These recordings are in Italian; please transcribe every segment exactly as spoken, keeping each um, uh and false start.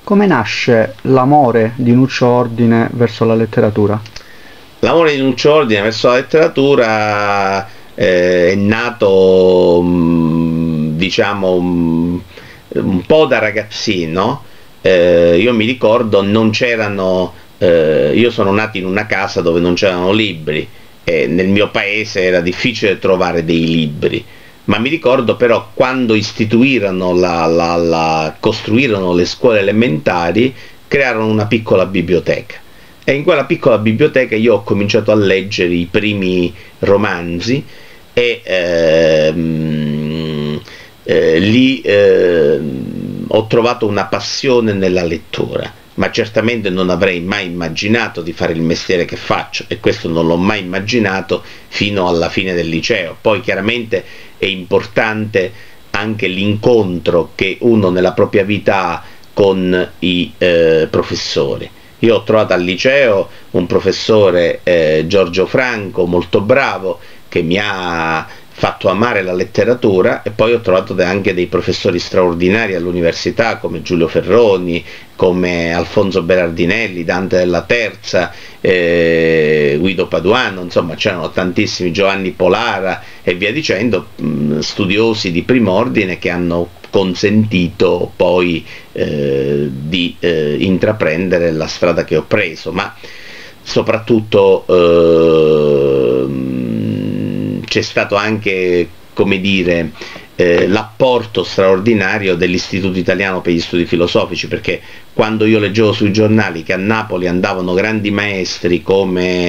Come nasce l'amore di Nuccio Ordine verso la letteratura? L'amore di Nuccio Ordine verso la letteratura eh, è nato, mh, diciamo, mh, un po' da ragazzino. Eh, io mi ricordo, non c'erano, eh, io sono nato in una casa dove non c'erano libri, e nel mio paese era difficile trovare dei libri. Ma mi ricordo però quando istituirono la, la, la, costruirono le scuole elementari, crearono una piccola biblioteca, e in quella piccola biblioteca io ho cominciato a leggere i primi romanzi e ehm, eh, lì eh, ho trovato una passione nella lettura, ma certamente non avrei mai immaginato di fare il mestiere che faccio, e questo non l'ho mai immaginato fino alla fine del liceo. Poi chiaramente è importante anche l'incontro che uno nella propria vita ha con i eh, professori. Io ho trovato al liceo un professore, eh, Giorgio Franco, molto bravo, che mi ha fatto amare la letteratura, e poi ho trovato anche dei professori straordinari all'università come Giulio Ferroni, come Alfonso Berardinelli, Dante della Terza, eh, Guido Paduano, insomma c'erano tantissimi, Giovanni Polara e via dicendo, mh, studiosi di prim'ordine che hanno consentito poi eh, di eh, intraprendere la strada che ho preso, ma soprattutto eh, c'è stato anche, come dire, eh, l'apporto straordinario dell'Istituto Italiano per gli Studi Filosofici, perché quando io leggevo sui giornali che a Napoli andavano grandi maestri come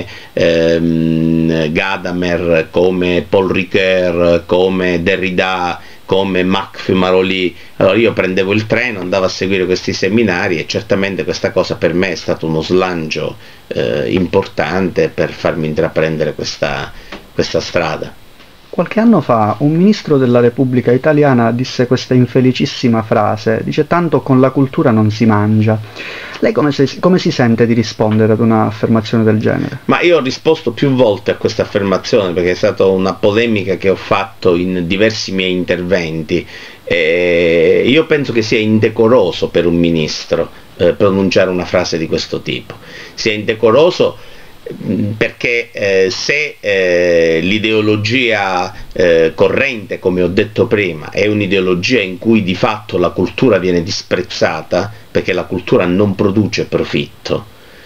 ehm, Gadamer, come Paul Ricoeur, come Derrida, come Mac Marolì, allora io prendevo il treno, andavo a seguire questi seminari, e certamente questa cosa per me è stato uno slancio eh, importante per farmi intraprendere questa, questa strada. Qualche anno fa un ministro della Repubblica Italiana disse questa infelicissima frase, dice: tanto con la cultura non si mangia. Lei come, se, come si sente di rispondere ad un'affermazione del genere? Ma io ho risposto più volte a questa affermazione, perché è stata una polemica che ho fatto in diversi miei interventi. E io penso che sia indecoroso per un ministro eh, pronunciare una frase di questo tipo. Sia indecoroso perché eh, se eh, l'ideologia eh, corrente, come ho detto prima, è un'ideologia in cui di fatto la cultura viene disprezzata, perché la cultura non produce profitto,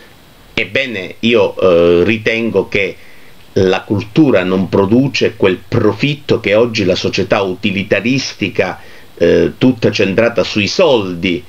ebbene io eh, ritengo che la cultura non produce quel profitto che oggi la società utilitaristica, eh, tutta centrata sui soldi,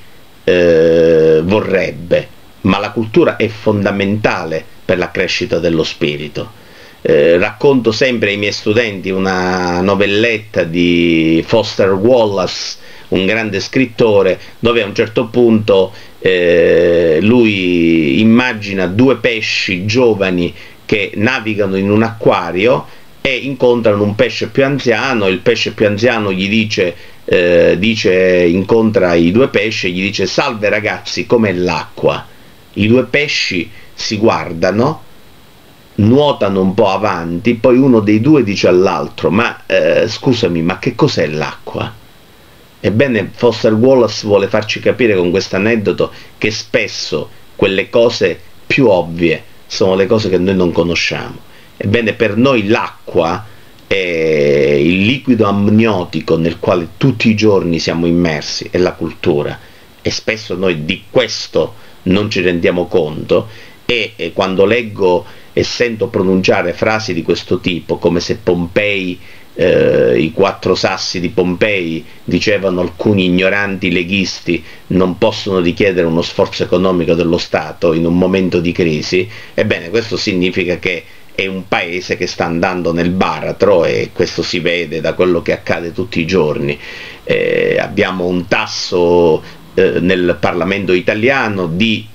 eh, vorrebbe, ma la cultura è fondamentale per la crescita dello spirito. Eh, racconto sempre ai miei studenti una novelletta di Foster Wallace, un grande scrittore, dove a un certo punto eh, lui immagina due pesci giovani che navigano in un acquario e incontrano un pesce più anziano. Il pesce più anziano gli dice, eh, dice incontra i due pesci e gli dice: salve ragazzi, com'è l'acqua? I due pesci si guardano, nuotano un po' avanti, poi uno dei due dice all'altro: ma eh, scusami, ma che cos'è l'acqua? Ebbene, Foster Wallace vuole farci capire con questo aneddoto che spesso quelle cose più ovvie sono le cose che noi non conosciamo. Ebbene, per noi l'acqua è il liquido amniotico nel quale tutti i giorni siamo immersi, è la cultura, e spesso noi di questo non ci rendiamo conto. E, e quando leggo e sento pronunciare frasi di questo tipo, come se Pompei, eh, i quattro sassi di Pompei, dicevano alcuni ignoranti leghisti, non possono richiedere uno sforzo economico dello Stato in un momento di crisi, ebbene questo significa che è un paese che sta andando nel baratro, e questo si vede da quello che accade tutti i giorni. Eh, abbiamo un tasso Eh, nel Parlamento italiano di,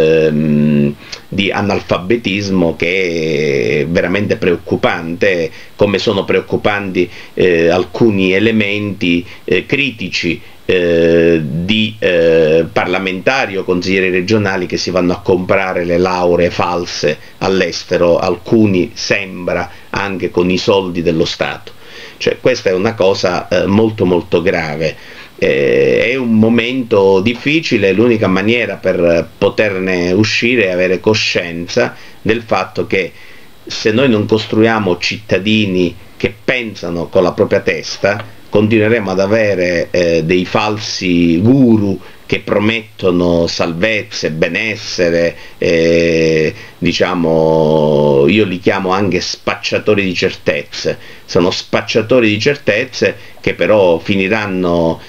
ehm, di analfabetismo che è veramente preoccupante, come sono preoccupanti eh, alcuni elementi eh, critici eh, di eh, parlamentari o consiglieri regionali che si vanno a comprare le lauree false all'estero, alcuni sembra anche con i soldi dello Stato. Cioè, questa è una cosa eh, molto molto grave. Eh, è un momento difficile, l'unica maniera per poterne uscire è avere coscienza del fatto che se noi non costruiamo cittadini che pensano con la propria testa, continueremo ad avere eh, dei falsi guru che promettono salvezze, benessere, eh, diciamo, io li chiamo anche spacciatori di certezze, sono spacciatori di certezze che però finiranno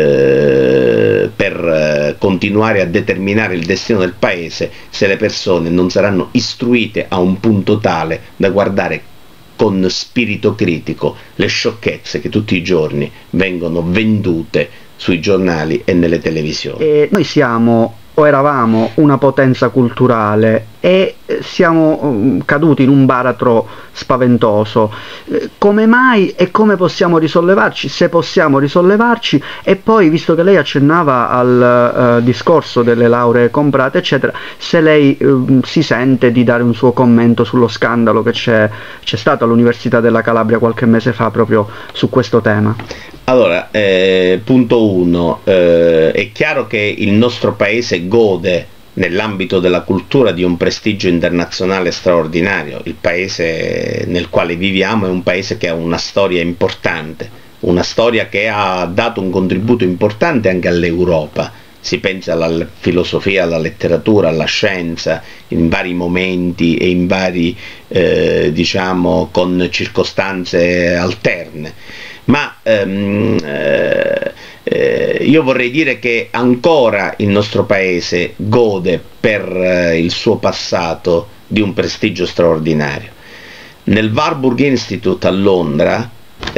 eh, per continuare a determinare il destino del paese se le persone non saranno istruite a un punto tale da guardare con spirito critico le sciocchezze che tutti i giorni vengono vendute sui giornali e nelle televisioni. E noi siamo o eravamo una potenza culturale e siamo um, caduti in un baratro spaventoso. Eh, come mai e come possiamo risollevarci, se possiamo risollevarci? E poi, visto che lei accennava al uh, discorso delle lauree comprate eccetera, se lei um, si sente di dare un suo commento sullo scandalo che c'è c'è stato all'Università della Calabria qualche mese fa proprio su questo tema. Allora, eh, punto uno, eh, è chiaro che il nostro paese gode nell'ambito della cultura di un prestigio internazionale straordinario. Il paese nel quale viviamo è un paese che ha una storia importante, una storia che ha dato un contributo importante anche all'Europa. Si pensa alla filosofia, alla letteratura, alla scienza, in vari momenti e in vari, eh, diciamo, con circostanze alterne. Ma ehm, eh, eh, io vorrei dire che ancora il nostro paese gode per eh, il suo passato di un prestigio straordinario. Nel Warburg Institute a Londra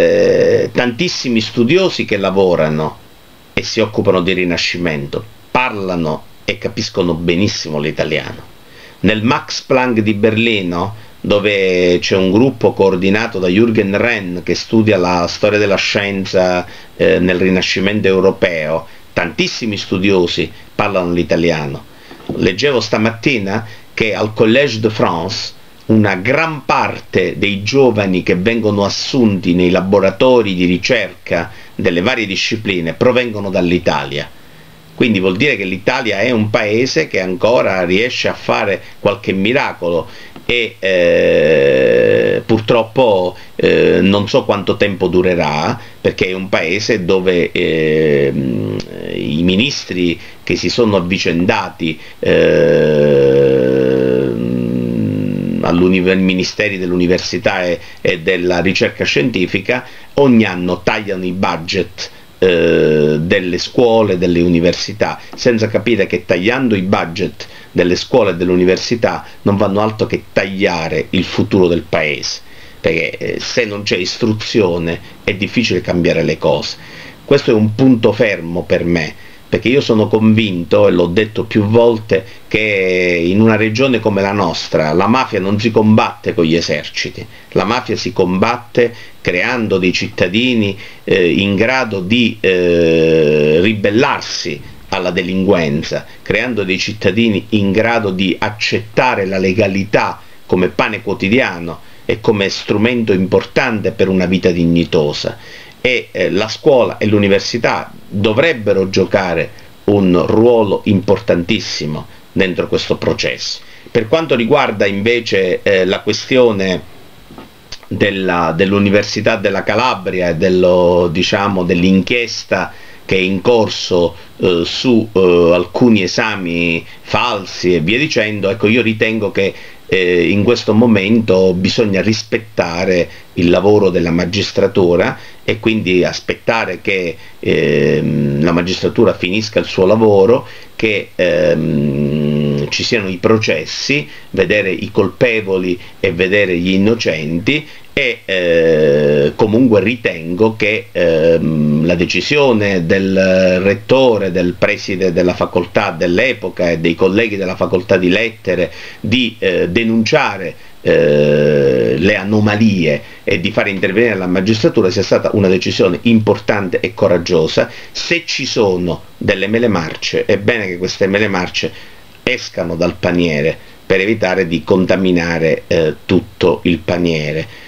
eh, tantissimi studiosi che lavorano e si occupano di Rinascimento parlano e capiscono benissimo l'italiano. Nel Max Planck di Berlino, dove c'è un gruppo coordinato da Jürgen Renn che studia la storia della scienza eh, nel Rinascimento europeo, tantissimi studiosi parlano l'italiano. Leggevo stamattina che al Collège de France una gran parte dei giovani che vengono assunti nei laboratori di ricerca delle varie discipline provengono dall'Italia. Quindi vuol dire che l'Italia è un paese che ancora riesce a fare qualche miracolo e eh, purtroppo eh, non so quanto tempo durerà, perché è un paese dove eh, i ministri che si sono avvicendati eh, al Ministeri dell'Università e, e della ricerca scientifica ogni anno tagliano i budget eh, delle scuole, delle università, senza capire che tagliando i budget delle scuole e dell'università non vanno altro che tagliare il futuro del paese, perché eh, se non c'è istruzione è difficile cambiare le cose. Questo è un punto fermo per me, perché io sono convinto, e l'ho detto più volte, che in una regione come la nostra la mafia non si combatte con gli eserciti, la mafia si combatte creando dei cittadini eh, in grado di eh, ribellarsi alla delinquenza, creando dei cittadini in grado di accettare la legalità come pane quotidiano e come strumento importante per una vita dignitosa. E eh, la scuola e l'università dovrebbero giocare un ruolo importantissimo dentro questo processo. Per quanto riguarda invece eh, la questione della, dell'Università della Calabria e dello, diciamo, dell'inchiesta che è in corso eh, su eh, alcuni esami falsi e via dicendo, ecco, io ritengo che eh, in questo momento bisogna rispettare il lavoro della magistratura e quindi aspettare che ehm, la magistratura finisca il suo lavoro, che ehm, ci siano i processi, vedere i colpevoli e vedere gli innocenti, e eh, comunque ritengo che ehm, la decisione del rettore, del preside della facoltà dell'epoca e dei colleghi della facoltà di lettere di eh, denunciare eh, le anomalie e di fare intervenire la magistratura sia stata una decisione importante e coraggiosa. Se ci sono delle mele marce, è bene che queste mele marce escano dal paniere per evitare di contaminare eh, tutto il paniere.